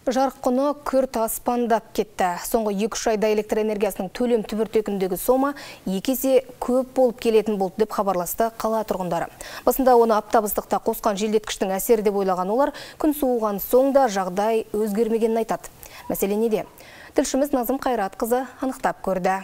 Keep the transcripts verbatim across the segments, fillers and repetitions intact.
Жарық құны күрт аспандап кетті. Соңғы екі-үш айда электр энергиясының төлем түбіртегіндегі сома екі есе көп болып келетін болды деп хабарласты қала тұрғындары. Басында оны аптабыздықта қосқан желдеткіштің әсері деп ойлаған олар, күн суыған соң да жағдай өзгермегенін айтады. Мәселе неде? Тілшіміз Назым Қайратқызы анықтап көрді.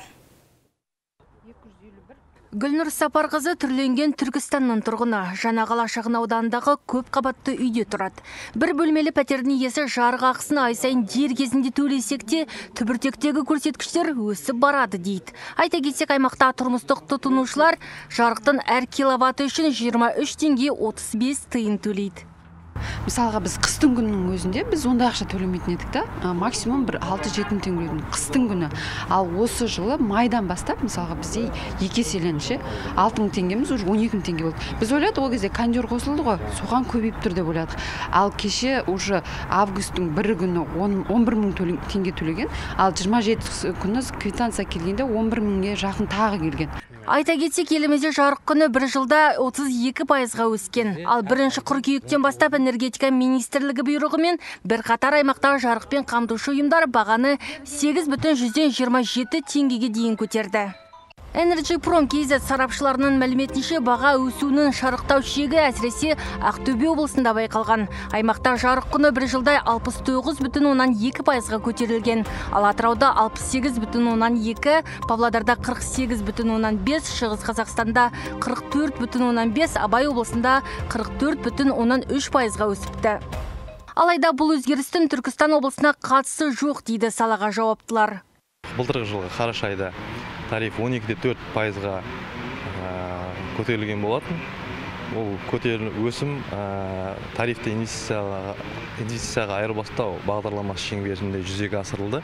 Гүлнұр Сапарқызы түрленген Түркістанның тұрғыны. Жаңақала шағын ауданындағы көп қабатты үйде тұрады. Бір бөлмелі пәтердің иесі жарық ақысын ай сайын дер кезінде төлесек те, түбіртектегі көрсеткіштер өсіп барады дейді. Айта кетсек, аймақта тұрмыстық тұтынушылар жарықтың әр киловатты үшін жиырма үш теңге отыз бес тиын төлейді. Мысалға біз қыстың күннің өзінде біз ондай ақша төлемейтін едік та, максимум бір алты-жеті теңге төлейтін қыстың күні. Ал осы жылы майдан бастап, мысалға бізде екі еселенші алты мың теңгеміз уже он екі мың теңге болды. Біз ойладық, ол кезде кондер қосылды ғой, соған көбейіп тұр деп ойладық. Ал кеше уже августтың бірі күні он бір мың теңге төлеген, ал жиырма жетісі күні квитанция келгенде он бір мыңға жақын тағы келген. Айта кетсек, елімізде жарық құны бір жылда отыз екі пайызға өскен. Ал бірінші қыркүйектен бастап энергетика министрлігі бұйрығымен бір қатар аймақтағы жарықпен қамтушы ұйымдар бағаны сегіз бүтін жүзден жиырма жеті теңгеге дейін көтерді. Energy Prom кей зет сарапшыларының мәліметінше баға өсуінің шарықтау шегі әсіресе Ақтөбе облысында байқалған. Аймақта жарық құны бір жылда алпыс тоғыз бүтін оннан екі пайызға көтерілген. Ал Атырауда алпыс сегіз бүтін оннан екі, Павлодарда қырық сегіз бүтін оннан бес, Шығыс Қазақстанда қырық төрт бүтін оннан бес, Абай облысында қырық төрт бүтін оннан үш пайызға өсіпті. Алайда бұл өзгерістің Түркістан облысына қатысы жоқ дейді салаға жауаптылар. Былтырғы жылғы қараша айда тариф он екі де төрт пайызға көтерілген болатын. Ол көтерілген өсім тарифті инвестицияға айырбастау бағдарламасы шеңберінде жүзеге асырылды.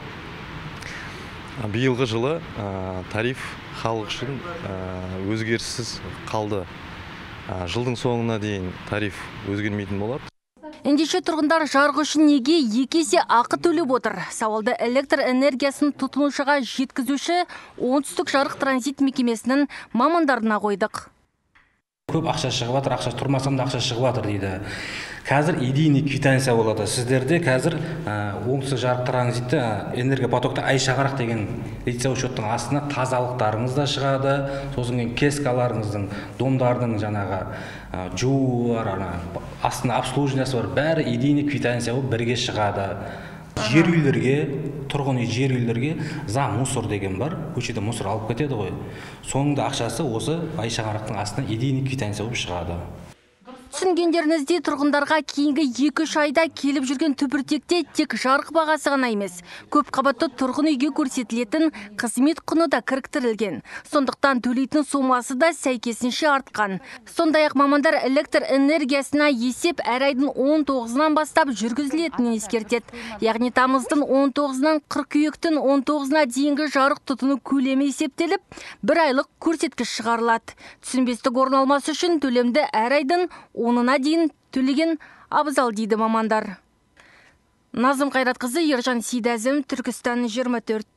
Биылғы жылы тариф халық үшін өзгеріссіз қалды. Жылдың соңына дейін тариф өзгермейтін болады. Ендеше тұрғындар жарық үшін неге екі есе ақы төлеп отыр? Сауалды электр энергиясын тұтынушыға жеткізуші оңтүстік жарық транзит мекемесінің мамандарына қойдық. Көп ақша шығып жатыр, ақша тұрмасам да ақша шығып жатыр дейді. Қазір идейный квитанция болады. Сіздерде қазір оңтүстік жарық транзитті энергопотокта ай шағарақ деген лицензиялық шоттың астына тазалықтарыңыз да шығады. Сосын кескаларыңыздың, домдардың жаңағы жуылар, астына обслуживаниясы бар, бәрі идейный квитанция болып бірге шығады. Жер үйлерге, тұрғын үй жер үйлерге за мусор деген бар, көшеде мусор алып кетеді ғой. Соңында ақшасы осы ай шағарақтың астына идейный квитанция болып шығады. Түсінгендеріңізде тұрғындарға кейінгі екі-үш айда келіп жүрген түбіртекте тек жарық бағасы ғана емес, көп қабатты тұрғын үйге көрсетілетін қызмет құны да кіріктірілген. Сондықтан төлейтін сомасы да сәйкесінше артқан. Сондай-ақ мамандар электр энергиясына есеп әр айдың он тоғызынан бастап жүргізілетінін ескертеді. Яғни тамыздың он тоғызынан қыркүйектің он тоғызына дейінгі жарық тұтыну көлемі есептеліп, бір айлық көрсеткіш шығарылады. Түсінбестік орын алмасы үшін төлемді әр айдың онына дейін төлеген абзал дейді мамандар. Назым Қайратқызы, Ержан Сейдәзім, Түркістан жиырма төрт.